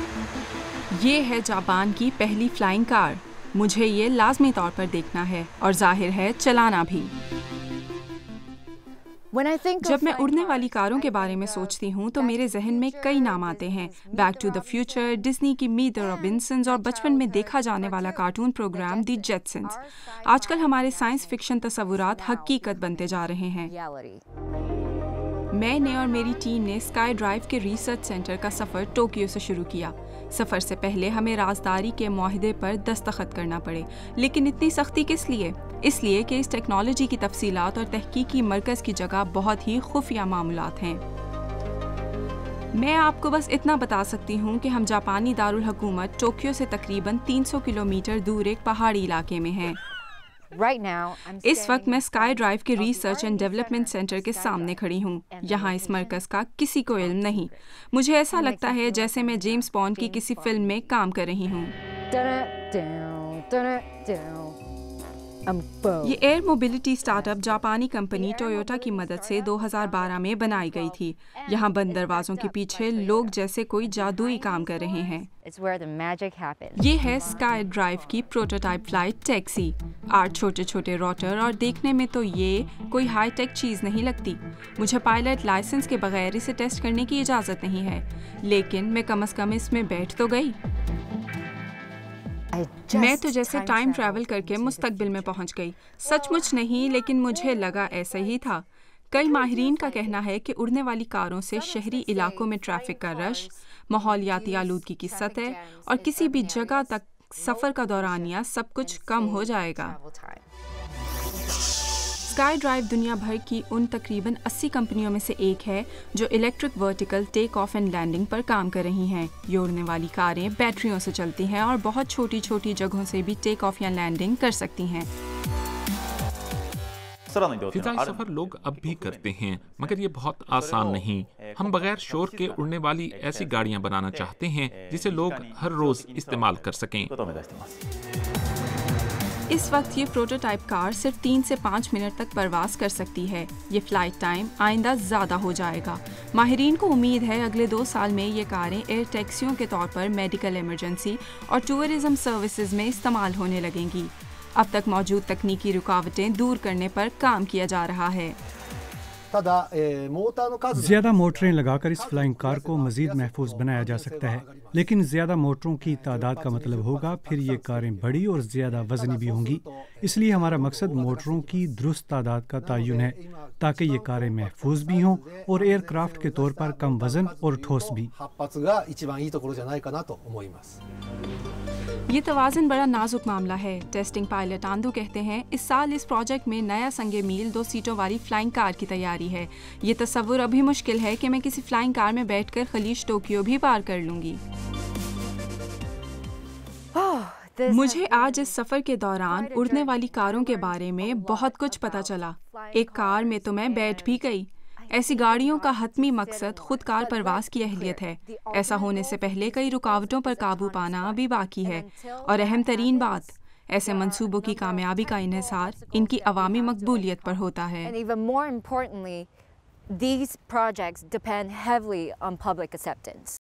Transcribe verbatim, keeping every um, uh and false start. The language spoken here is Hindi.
ये है जापान की पहली फ्लाइंग कार। मुझे ये लाजमी तौर पर देखना है और जाहिर है चलाना भी। जब मैं उड़ने वाली कारों के बारे में सोचती हूँ तो मेरे जहन में कई नाम आते हैं। Back to the future, Disney की मीट द रॉबिन्सन्स और बचपन में देखा जाने वाला कार्टून प्रोग्राम द जेटसन्स। आजकल हमारे साइंस फिक्शन तस्वुरात हकीकत बनते जा रहे हैं। मैंने और मेरी टीम ने स्काई ड्राइव के रिसर्च सेंटर का सफ़र टोक्यो से शुरू किया। सफ़र से पहले हमें राजदारी के मुआहदे पर दस्तखत करना पड़े, लेकिन इतनी सख्ती किस लिए? इसलिए कि इस टेक्नोलॉजी की तफसीलात और तहकीकी मरकज़ की जगह बहुत ही खुफिया मामूलात हैं। मैं आपको बस इतना बता सकती हूँ कि हम जापानी दारुल हुकूमत टोक्यो से तकरीबन तीन सौ किलोमीटर दूर एक पहाड़ी इलाके में हैं। इस वक्त मैं स्काई ड्राइव के रिसर्च एंड डेवलपमेंट सेंटर के सामने खड़ी हूँ। यहाँ इस मरकज़ का किसी को इल्म नहीं। मुझे ऐसा लगता है जैसे मैं जेम्स बॉन्ड की किसी फिल्म में काम कर रही हूँ। ये एयर मोबिलिटी स्टार्टअप जापानी कंपनी टोयोटा की मदद से दो हज़ार बारह में बनाई गई थी। यहाँ बंद दरवाजों के पीछे लोग जैसे कोई जादुई काम कर रहे हैं। ये है स्काई ड्राइव की प्रोटोटाइप फ्लाइट टैक्सी। आठ छोटे छोटे रोटर और देखने में तो ये कोई हाई टेक चीज़ नहीं लगती। मुझे पायलट लाइसेंस के बगैर इसे टेस्ट करने की इजाज़त नहीं है, लेकिन मैं कम से कम इसमें बैठ तो गई। मैं तो जैसे टाइम ट्रैवल करके मुस्तकबिल में पहुंच गई। सचमुच नहीं, लेकिन मुझे लगा ऐसा ही था। कई माहिरीन का कहना है कि उड़ने वाली कारों से शहरी इलाकों में ट्रैफिक का रश, माहौलियाती आलूदगी की सतह और किसी भी जगह तक सफ़र का दौरानिया सब कुछ कम हो जाएगा। स्काई ड्राइव दुनिया भर की उन तकरीबन अस्सी कंपनियों में से एक है जो electric vertical take off and landing पर काम कर रही हैं। ये उड़ने वाली कारें बैटरियों से चलती हैं और बहुत छोटी छोटी जगहों से भी टेक ऑफ या लैंडिंग कर सकती हैं। फिजाई सफर लोग अब भी करते हैं, मगर ये बहुत आसान नहीं। हम बगैर शोर के उड़ने वाली ऐसी गाड़ियां बनाना चाहते हैं जिसे लोग हर रोज इस्तेमाल कर सकें। इस वक्त ये प्रोटोटाइप कार सिर्फ तीन से पाँच मिनट तक परवास कर सकती है। ये फ्लाइट टाइम आइंदा ज़्यादा हो जाएगा। माहिरीन को उम्मीद है अगले दो साल में ये कारें एयर टैक्सियों के तौर पर मेडिकल इमरजेंसी और टूरिज्म सर्विसेज में इस्तेमाल होने लगेंगी। अब तक मौजूद तकनीकी रुकावटें दूर करने पर काम किया जा रहा है। ज़्यादा मोटरें लगाकर इस फ्लाइंग कार को मज़ीद महफूज बनाया जा सकता है, लेकिन ज़्यादा मोटरों की तादाद का मतलब होगा फिर ये कारें बड़ी और ज़्यादा वजनी भी होंगी। इसलिए हमारा मकसद मोटरों की दुरुस्त तादाद का तयन है ताकि ये कारें महफूज भी हों और एयरक्राफ्ट के तौर पर कम वजन और ठोस भी। ये तवाज़ुन बड़ा नाजुक मामला है। टेस्टिंग पायलट आंदू कहते हैं इस साल इस प्रोजेक्ट में नया संगे मील दो सीटों वाली फ्लाइंग कार की तैयारी है। ये तस्वुर अभी मुश्किल है कि मैं किसी फ्लाइंग कार में बैठकर खलीज टोक्यो भी पार कर लूंगी। मुझे आज इस सफ़र के दौरान उड़ने वाली कारों के बारे में बहुत कुछ पता चला। एक कार में तो मैं बैठ भी गई। ऐसी गाड़ियों का हतमी मकसद खुद कार परवास की अहलियत है। ऐसा होने से पहले कई रुकावटों पर काबू पाना अभी बाकी है, और अहम तरीन बात, ऐसे मंसूबों की कामयाबी का इन्हिसार इनकी अवामी मकबूलियत पर होता है।